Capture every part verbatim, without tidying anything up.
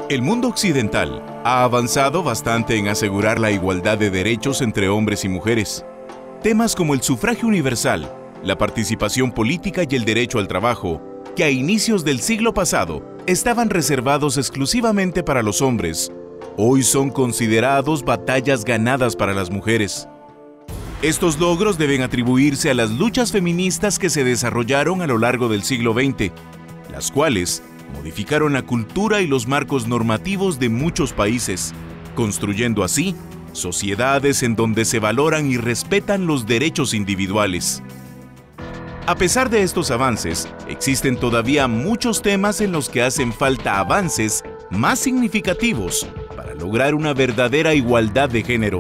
El mundo occidental ha avanzado bastante en asegurar la igualdad de derechos entre hombres y mujeres. Temas como el sufragio universal, la participación política y el derecho al trabajo, que a inicios del siglo pasado estaban reservados exclusivamente para los hombres, hoy son considerados batallas ganadas para las mujeres. Estos logros deben atribuirse a las luchas feministas que se desarrollaron a lo largo del siglo veinte, las cuales modificaron la cultura y los marcos normativos de muchos países, construyendo así sociedades en donde se valoran y respetan los derechos individuales. A pesar de estos avances, existen todavía muchos temas en los que hacen falta avances más significativos para lograr una verdadera igualdad de género.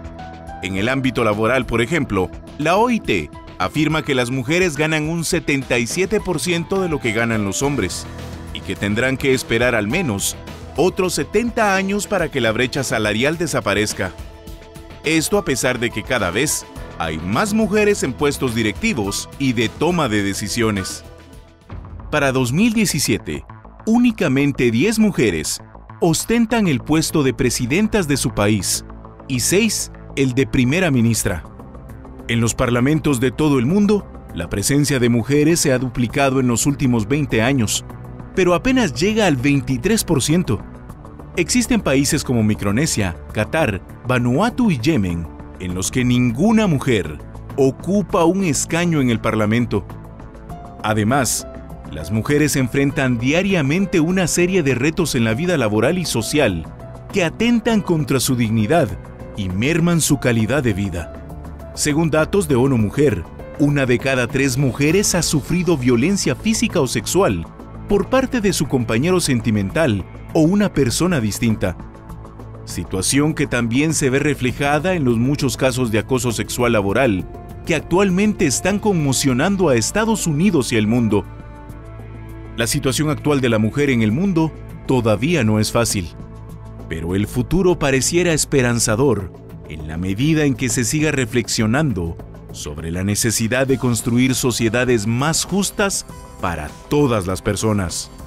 En el ámbito laboral, por ejemplo, la O I T afirma que las mujeres ganan un setenta y siete por ciento de lo que ganan los hombres y que tendrán que esperar al menos otros setenta años para que la brecha salarial desaparezca. Esto a pesar de que cada vez hay más mujeres en puestos directivos y de toma de decisiones. Para dos mil diecisiete, únicamente diez mujeres ostentan el puesto de presidentas de su país y seis el de primera ministra. En los parlamentos de todo el mundo, la presencia de mujeres se ha duplicado en los últimos veinte años, pero apenas llega al veintitrés por ciento. Existen países como Micronesia, Qatar, Vanuatu y Yemen, en los que ninguna mujer ocupa un escaño en el parlamento. Además, las mujeres enfrentan diariamente una serie de retos en la vida laboral y social que atentan contra su dignidad y merman su calidad de vida. Según datos de ONU Mujer, una de cada tres mujeres ha sufrido violencia física o sexual por parte de su compañero sentimental o una persona distinta. Situación que también se ve reflejada en los muchos casos de acoso sexual laboral que actualmente están conmocionando a Estados Unidos y el mundo. La situación actual de la mujer en el mundo todavía no es fácil, pero el futuro pareciera esperanzador en la medida en que se siga reflexionando sobre la necesidad de construir sociedades más justas para todas las personas.